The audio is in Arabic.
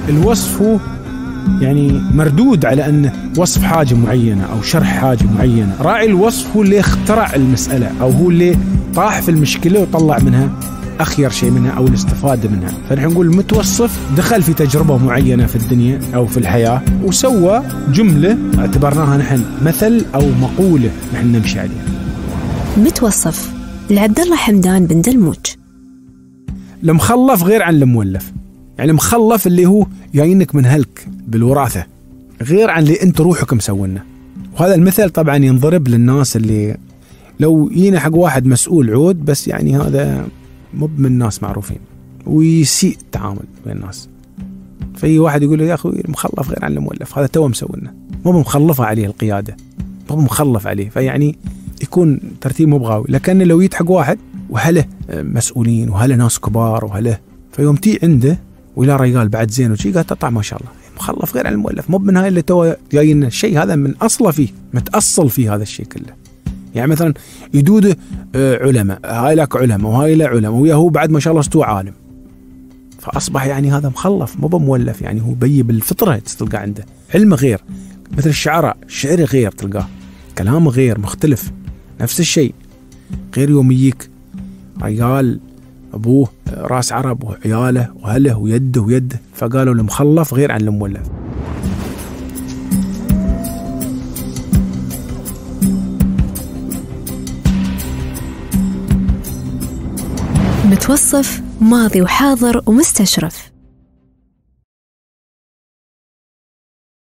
الوصف هو يعني مردود على أنه وصف حاجة معينة أو شرح حاجة معينة. راعي الوصف هو اللي اخترع المسألة، أو هو اللي طاح في المشكلة وطلع منها أخير شيء منها أو الاستفادة منها. فنحن نقول المتوصف دخل في تجربة معينة في الدنيا أو في الحياة وسوى جملة اعتبرناها نحن مثل أو مقولة نحن نمشي عليها. متوصف لعبد الله حمدان بن دلموج. المخلف غير عن المولف. يعني المخلف اللي هو جايينك من هلك بالوراثة، غير عن اللي انت روحك مسوينه. وهذا المثل طبعا ينضرب للناس اللي لو يجينا حق واحد مسؤول عود بس يعني هذا مو من الناس معروفين ويسيء التعامل بين الناس، في واحد يقول له يا أخوي المخلف غير عن المولف، هذا تو مسوينه، مو مخلفة عليه القيادة، مو مخلف عليه، فيعني يكون ترتيب مو بغاوي. لكن لو يتحق واحد وهله مسؤولين وهله ناس كبار وهله، فيوم تي عنده ولا رجال بعد زين وشي قال تطلع ما شاء الله مخلف غير عن المولف، مو من هاي اللي تو جايين الشيء هذا من أصله فيه، متأصل فيه هذا الشيء كله. يعني مثلا يدود علماء، هاي لك علماء وهاي له علماء وياهو بعد ما شاء الله استوى عالم، فأصبح يعني هذا مخلف مو بمولف. يعني هو بي بالفطرة تلقى عنده علم غير، مثل الشعراء شعر غير تلقاه كلام غير مختلف. نفس الشيء غير يوم يجيك رجال أبوه راس عرب وعياله وهله ويده فقالوا المخلف غير عن المولف. متوصف ماضي وحاضر ومستشرف.